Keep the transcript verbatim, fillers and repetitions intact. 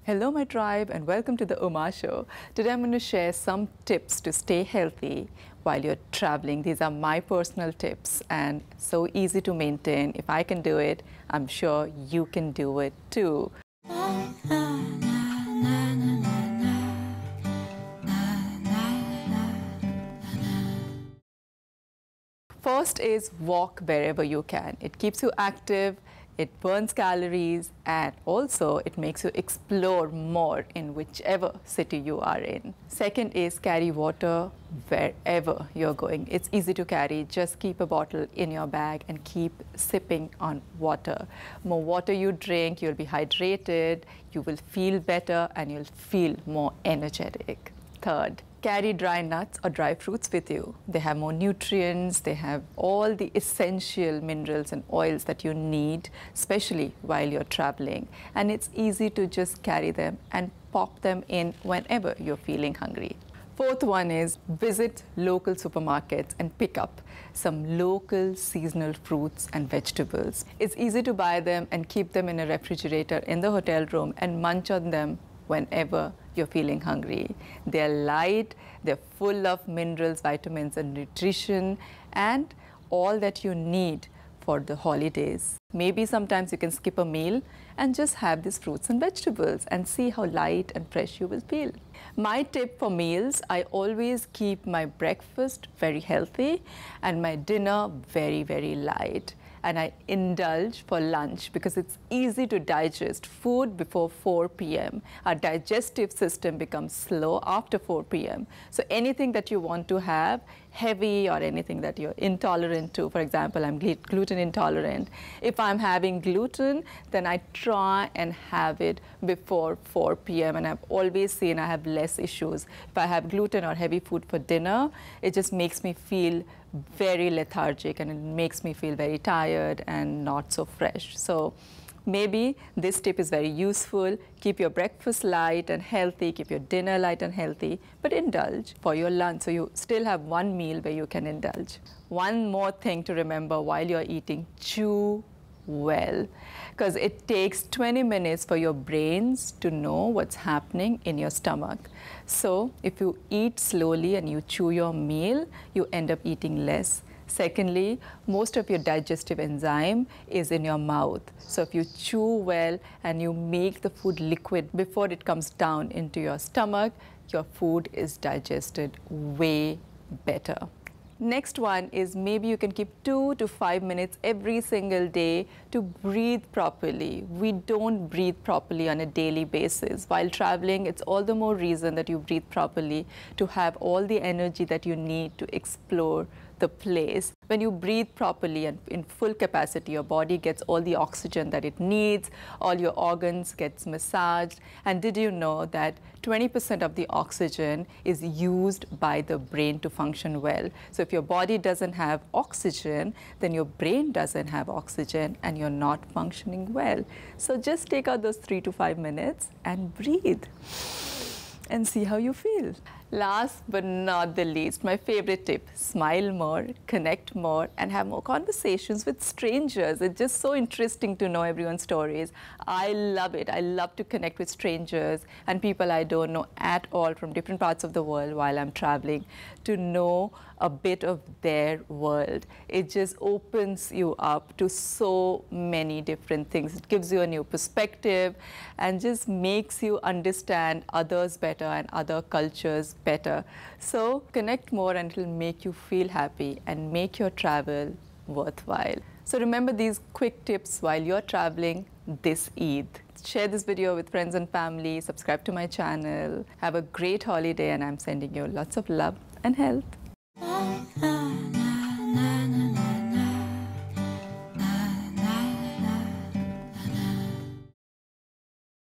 Hello my tribe and welcome to the Uma Show. Today I'm going to share some tips to stay healthy while you're traveling. These are my personal tips and so easy to maintain. If I can do it, I'm sure you can do it too. First is walk wherever you can. It keeps you active, it burns calories, and also it makes you explore more in whichever city you are in. Second is carry water wherever you're going. It's easy to carry. Just keep a bottle in your bag and keep sipping on water. More water you drink, you'll be hydrated, you will feel better, and you'll feel more energetic. Third, carry dry nuts or dry fruits with you. They have more nutrients, they have all the essential minerals and oils that you need, especially while you're traveling. And it's easy to just carry them and pop them in whenever you're feeling hungry. Fourth one is visit local supermarkets and pick up some local seasonal fruits and vegetables. It's easy to buy them and keep them in a refrigerator in the hotel room and munch on them whenever you're feeling hungry. They're light, they're full of minerals, vitamins, and nutrition, and all that you need for the holidays. Maybe sometimes you can skip a meal and just have these fruits and vegetables and see how light and fresh you will feel. My tip for meals, I always keep my breakfast very healthy and my dinner very, very light. And I indulge for lunch because it's easy to digest food before four p m Our digestive system becomes slow after four p m So anything that you want to have heavy or anything that you're intolerant to, for example, I'm gluten intolerant. If I'm having gluten, then I try and have it before four p m And I've always seen I have less issues. If I have gluten or heavy food for dinner, it just makes me feel very lethargic and it makes me feel very tired and not so fresh. So maybe this tip is very useful. Keep your breakfast light and healthy, keep your dinner light and healthy, but indulge for your lunch so you still have one meal where you can indulge. One more thing to remember while you're eating, chew well, because it takes twenty minutes for your brains to know what's happening in your stomach. So if you eat slowly and you chew your meal, you end up eating less. Secondly, most of your digestive enzyme is in your mouth. So if you chew well and you make the food liquid before it comes down into your stomach, your food is digested way better. Next one is maybe you can keep two to five minutes every single day to breathe properly. We don't breathe properly on a daily basis. While traveling, it's all the more reason that you breathe properly to have all the energy that you need to explore the place. When you breathe properly and in full capacity, your body gets all the oxygen that it needs, all your organs gets massaged. And did you know that twenty percent of the oxygen is used by the brain to function well? So if your body doesn't have oxygen, then your brain doesn't have oxygen and you're not functioning well. So just take out those three to five minutes and breathe and see how you feel. Last but not the least, my favorite tip, smile more, connect more, and have more conversations with strangers. It's just so interesting to know everyone's stories. I love it. I love to connect with strangers and people I don't know at all from different parts of the world while I'm traveling, to know a bit of their world. It just opens you up to so many different things. It gives you a new perspective and just makes you understand others better and other cultures better. So connect more and it will make you feel happy and make your travel worthwhile. So remember these quick tips while you're traveling this Eid. Share this video with friends and family, subscribe to my channel. Have a great holiday and I'm sending you lots of love and health.